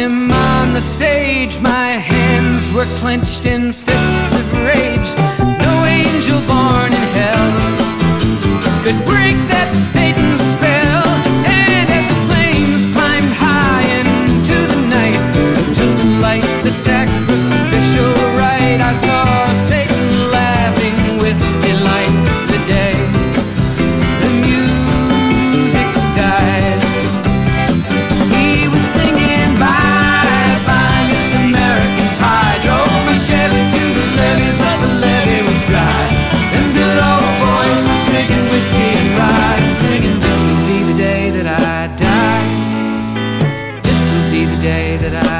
him on the stage. My hands were clenched in fists of rage. No angel born in hell could break that Satan spell. And as the flames climbed high into the night to light the sacrificial rite, I saw Satan laughing with delight. The day the music died, he was singing bye bye Miss American Pie. Drove my Chevy to the levee, but the levee was dry. And good old boys drinking whiskey and rye, singing, this'll be the day that I die. This'll be the day that I